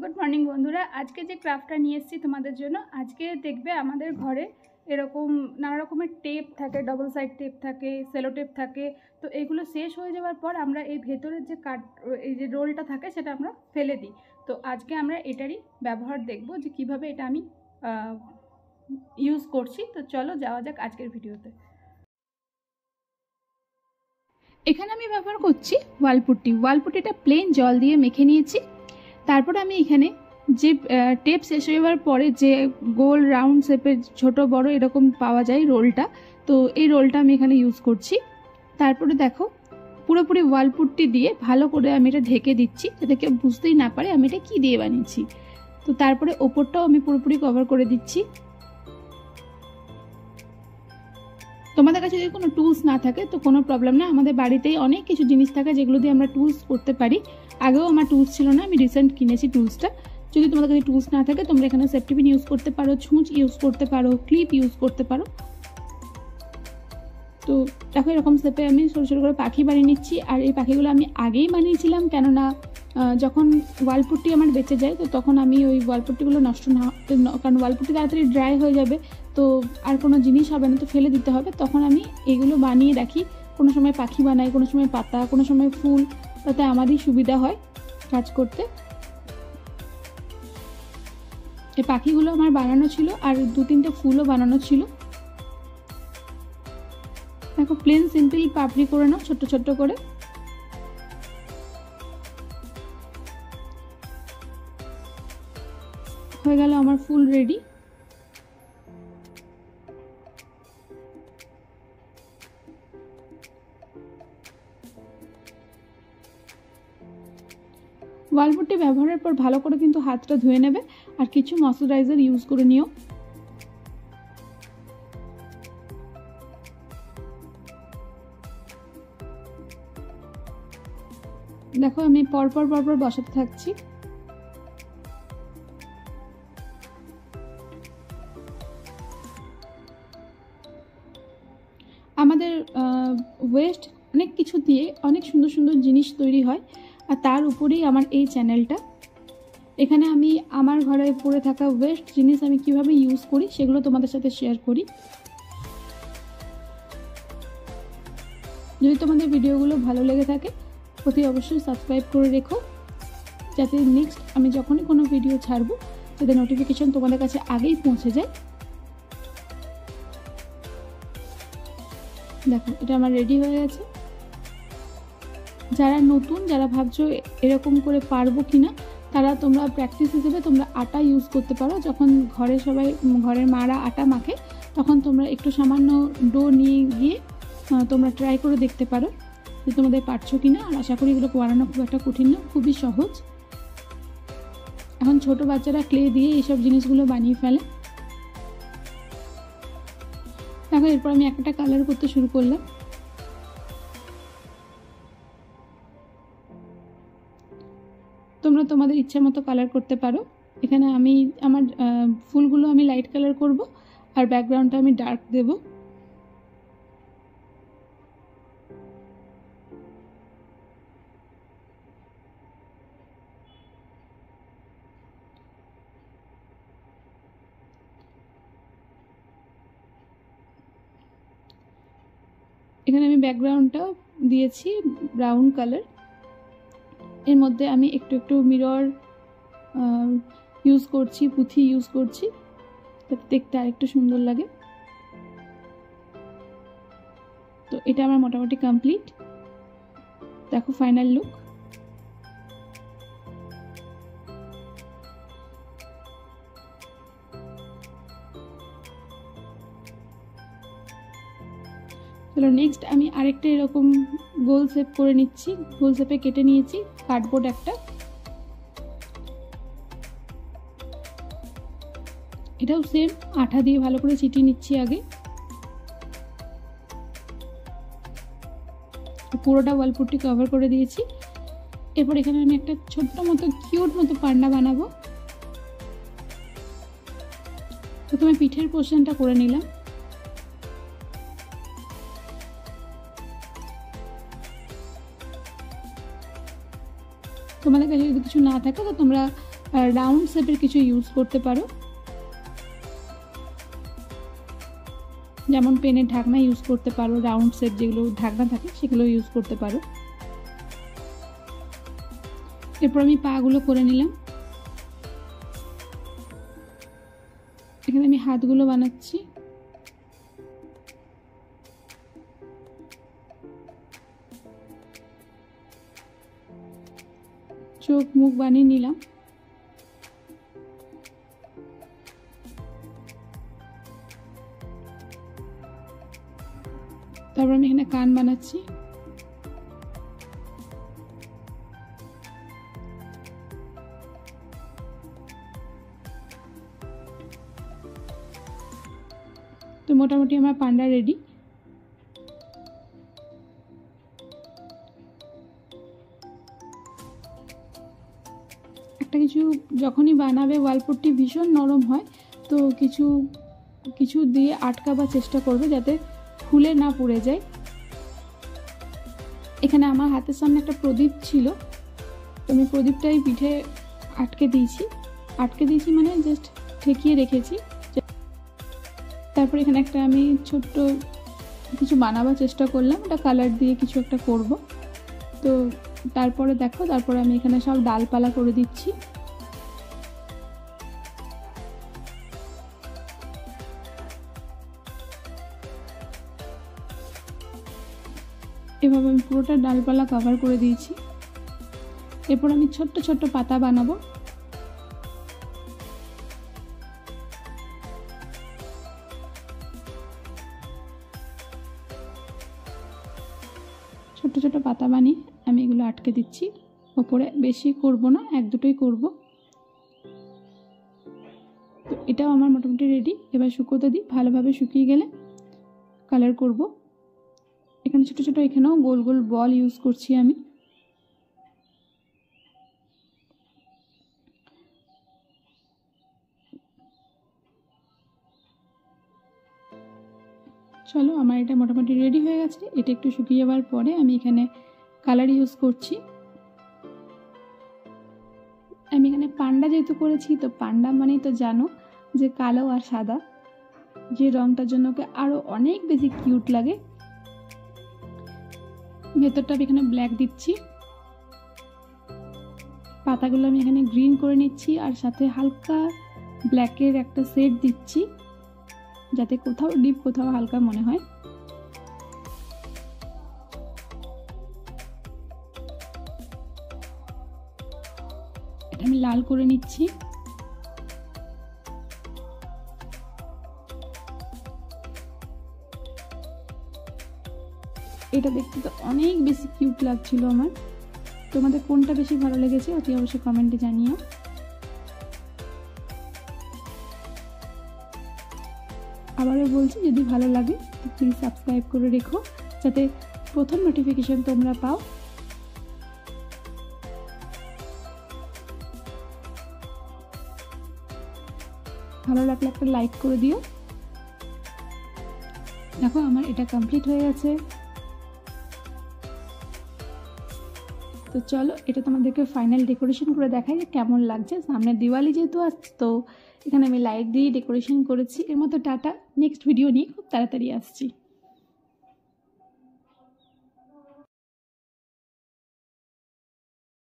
Good morning बंधुरा आज के क्राफ्टा निये एसेछि तोमादेर जोन्नो आज के देखबे आमादेर घरे एरकम नाना रकमेर टेप थाके डबल साइड टेप थाके सेलो टेप थाके तो एगुलो शेष हो जाओयार पर आमरा एई भेतरेर जे काट एई जे रोलटा थाके सेटा आमरा फेले दिई। तो आज के आमरा एटारই ব্যবহার देखबो जे किभाबे एटा आमी यूज करछि। तो चलो जाওয়া যাক आजकेर भिडियोते। एखाने आमी ব্যবহার করছি ওয়ালপুটি। ওয়ালপুটিটা প্লেন জল দিয়ে মেখে নিয়েছি। তারপর আমি এখানে যে টেপ শেষ হয়ে যাওয়ার পরে যে গোল রাউন্ড শেপের ছোট বড় এরকম পাওয়া যায় রোলটা, তো এই রোলটা আমি এখানে ইউজ করছি। তারপরে দেখো পুরোপুরি ওয়ালপুট্টি দিয়ে ভালো করে আমি এটা ঢেকে দিচ্ছি যাতে কেউ বুঝতেই না পারে আমি এটা কি দিয়ে বানিয়েছি। তো তারপরে ওপরটাও আমি পুরোপুরি কভার করে দিচ্ছি। তোমাদের কাছে যদি কোনো টুলস না থাকে তো কোনো প্রবলেম না, আমাদের বাড়িতেই অনেক কিছু জিনিস থাকে যেগুলো দিয়ে আমরা টুলস করতে পারি। আগেও আমার টুলস ছিল না, আমি রিসেন্ট কিনেছি টুলসটা। যদি তোমাদের কাছে টুলস না থাকে তোমরা এখানে সেফটি পিন ইউজ করতে পারো, ছুঁচ ইউজ করতে পারো, ক্লিপ ইউজ করতে পারো। তো দেখো এরকম শেপে আমি ছোটো ছোটো করে পাখি বানিয়ে নিচ্ছি। আর এই পাখিগুলো আমি আগেই বানিয়েছিলাম, কেননা যখন ওয়ালপুট্টি আমার বেঁচে যায় তো তখন আমি ওই ওয়ালপুট্টিগুলো নষ্ট না, কারণ ওয়ালপুট্টি তাড়াতাড়ি ড্রাই হয়ে যাবে তো আর কোনো জিনিস হবে না, তো ফেলে দিতে হবে। তখন আমি এইগুলো বানিয়ে রাখি, কোনো সময় পাখি বানাই, কোনো সময় পাতা, কোনো সময় ফুল, তাতে আমারই সুবিধা হয় কাজ করতে। এই পাখিগুলো আমার বানানো ছিল আর দু তিনটে ফুলও বানানো ছিল। দেখো প্লেন সিম্পল পাপড়ি করে নাও ছোট্ট ছোট্ট করে। হয়ে গেল আমার ফুল রেডি। ওয়ালপুট্টি ব্যবহারের পর ভালো করে কিন্তু হাতটা ধুয়ে নেবে আর কিছু ময়শ্চারাইজার ইউজ করে নিও। দেখো আমি পরপর পরপর বসাতে থাকছি। আমাদের ওয়েস্ট অনেক কিছু দিয়ে অনেক সুন্দর সুন্দর জিনিস তৈরি হয় আর তার উপরেই আমার এই চ্যানেলটা। এখানে আমি আমার ঘরে পড়ে থাকা ওয়েস্ট জিনিস আমি কিভাবে ইউজ করি সেগুলো তোমাদের সাথে শেয়ার করি। যদি তোমাদের ভিডিওগুলো ভালো লেগে থাকে অতি অবশ্যই সাবস্ক্রাইব করে রেখো, যাতে নেক্সট আমি যখনই কোনো ভিডিও ছাড়বো যাতে নোটিফিকেশন তোমাদের কাছে আগেই পৌঁছে যায়। দেখো এটা আমার রেডি হয়ে গেছে। যারা নতুন, যারা ভাবছো এরকম করে পারবো কিনা, তারা তোমরা প্র্যাকটিস হিসেবে তোমরা আটা ইউজ করতে পারো। যখন ঘরের মারা আটা মাখে তখন তোমরা একটু সামান্য ডো নিয়ে গিয়ে তোমরা ট্রাই করে দেখতে পারো যে তোমাদের পারছো কিনা। আর আশা করি এগুলো বানানো খুব একটা কঠিন না, খুবই সহজ। এখন ছোট বাচ্চারা ক্লে দিয়ে এইসব জিনিসগুলো বানিয়ে ফেলে। দেখো এরপর আমি একটা কালার করতে শুরু করলাম। তোমরা তোমাদের ইচ্ছা মতো কালার করতে পারো। এখানে আমি আমার ফুলগুলো আমি লাইট কালার করব আর ব্যাকগ্রাউন্ডটা আমি ডার্ক দেব। এখানে আমি ব্যাকগ্রাউন্ডটা দিয়েছি ব্রাউন কালার। এর মধ্যে আমি একটু একটু মিরর ইউজ করছি, পুঁথি ইউজ করছি, যাতে দেখতে আরেকটু সুন্দর লাগে। তো এটা আমার মোটামুটি কমপ্লিট। দেখো ফাইনাল লুক। চলো নেক্সট আমি আরেকটা এরকম গোল শেপ করে নিচ্ছি। গোল শেপে কেটে নিয়েছি কার্ডবোর্ড একটা। এটাও সেম আঠা দিয়ে ভালো করে চিটিয়ে নিচ্ছি আগে। পুরোটা ওয়ালপুট্টি কভার করে দিয়েছি। এরপর এখানে আমি একটা ছোট্ট মতো কিউট মতো পান্ডা বানাবো। প্রথমে পিঠের পোর্শনটা করে নিলাম। তোমাদের কাছে যদি কিছু না থাকে তো তোমরা রাউন্ড শেপের কিছু ইউজ করতে পারো, যেমন পেনের ঢাকনা ইউজ করতে পারো, রাউন্ড শেপ যেগুলো ঢাকনা থাকে সেগুলো ইউজ করতে পারো। এরপর আমি পাগুলো করে নিলাম। এখানে আমি হাতগুলো বানাচ্ছি। চোখ মুখ বানিয়ে নিলাম। তারপর আমি এখানে কান বানাচ্ছি। তো মোটামুটি আমার পান্ডা রেডি। একটা কিছু যখনই বানাবে ওয়ালপট্টি ভীষণ নরম হয়, তো কিছু কিছু দিয়ে আটকাবার চেষ্টা করবে যাতে খুলে না পড়ে যায়। এখানে আমার হাতের সামনে একটা প্রদীপ ছিল, তো আমি প্রদীপটাই পিঠে আটকে দিয়েছি মানে জাস্ট ঠেকিয়ে রেখেছি। তারপর এখানে একটা আমি ছোট্ট কিছু বানাবার চেষ্টা করলাম, ওটা কালার দিয়ে কিছু একটা করব। তো তারপরে দেখো, তারপরে আমি এখানে সব ডালপালা করে দিচ্ছি। এভাবে আমি পুরোটা ডালপালা কভার করে দিয়েছি। এরপর আমি ছোট্ট ছোট্ট পাতা বানাবো। ছোট ছোট পাতা বানিয়ে আমি এগুলো আটকে দিচ্ছি। ওপরে বেশি করব না, এক দুটোই করব। তো এটাও আমার মোটামুটি রেডি। এবার শুকোতে দিই, ভালোভাবে শুকিয়ে গেলে কালার করব। এখানে ছোট ছোট এখানেও গোল গোল বল ইউজ করছি আমি। চলো, আমার এটা মোটামুটি রেডি হয়ে গেছে। এটা একটু শুকিয়ে যাওয়ার পরে আমি এখানে কালার ইউজ করছি। আমি এখানে পান্ডা যেহেতু করেছি, তো পান্ডা মানেই তো জানো যে কালো আর সাদা, যে রংটার জন্য ওকে আরো অনেক বেশি কিউট লাগে। ভেতরটা আমি এখানে ব্ল্যাক দিচ্ছি। পাতাগুলো আমি এখানে গ্রিন করে নিচ্ছি, আর সাথে হালকা ব্ল্যাকের একটা শেড দিচ্ছি যাতে কোথাও ডিপ কোথাও হালকা মনে হয়। এটা আমি লাল করে নিচ্ছি। এটা দেখতে তো অনেক বেশি কিউট লাগছিল আমার। তোমাদের কোনটা বেশি ভালো লেগেছে অতি অবশ্যই কমেন্টে জানিও। আবারও বলছি, যদি ভালো লাগে প্লিজ সাবস্ক্রাইব করে রেখো যাতে প্রথম নোটিফিকেশন তোমরা পাও। ভালো লাগলে একটা লাইক করে দিও। দেখো আমার এটা কমপ্লিট হয়ে গেছে। তো চলো, এটা তোমাদেরকে ফাইনাল ডেকোরেশন করে দেখাই যে কেমন লাগছে। সামনে দিওয়ালি যেহেতু আসছে, তো এখানে আমি লাইট দিয়ে ডেকোরেশন করেছি। এর মতো টাটা, নেক্সট ভিডিও নিয়ে খুব তাড়াতাড়ি আসছি।